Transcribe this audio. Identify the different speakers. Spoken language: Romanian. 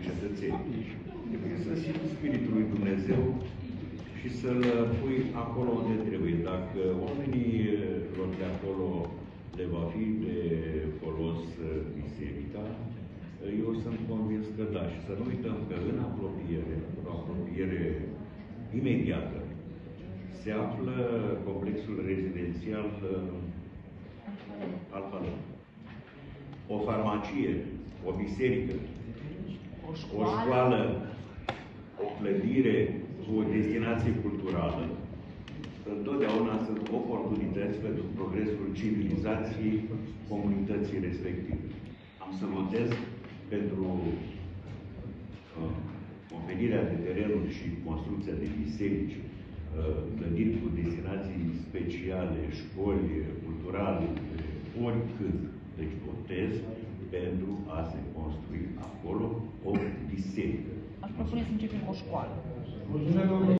Speaker 1: cetățeni. Trebuie să simți Spiritul lui Dumnezeu și să-L pui acolo unde trebuie. Dacă oamenilor de acolo le va fi de folos biserica, eu sunt convins că da. Și să nu uităm că în apropiere, o apropiere imediată, se află complexul rezidențial Alfa Romeo. O farmacie, o biserică, o școală, o clădire cu o destinație culturală, întotdeauna sunt oportunități pentru progresul civilizației comunității respective. Am să votez pentru oferirea de terenuri și construcția de biserici, clădiri cu destinații speciale, școli culturale, oricând. Deci votez pentru a se construi acolo o biserică.
Speaker 2: Aș propune să începem cu o școală.